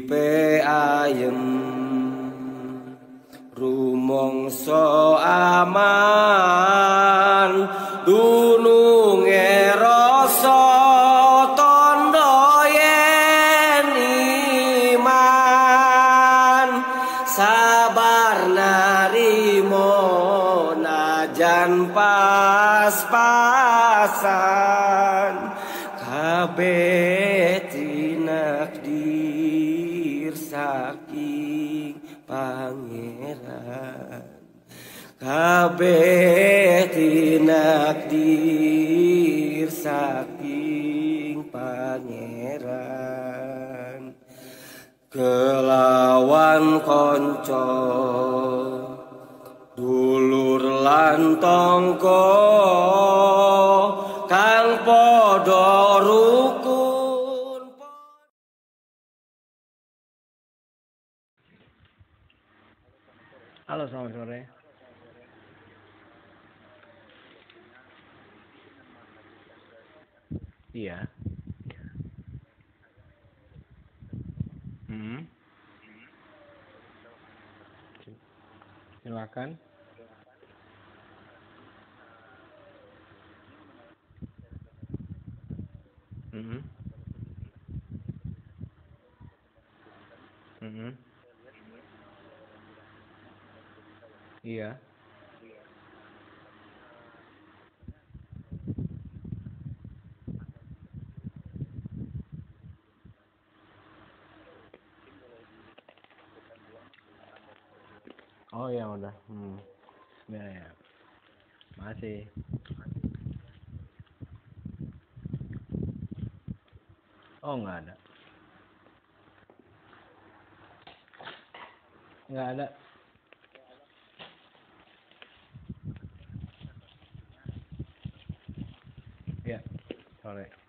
uripe ayem rumangsa aman dununge rasa tandha yen iman sabar narimo najan pas-pasan kabeh tinakdir saking pangeran kabeh tinakdir saking pangeran kelawan kanca dulur lan tangga kang padha rukun. Halo, selamat sore. Iya. Silakan. Iya. Oh ya udah. Ya. Masih. Oh nggak ada. Nggak ada. Ya. Sore.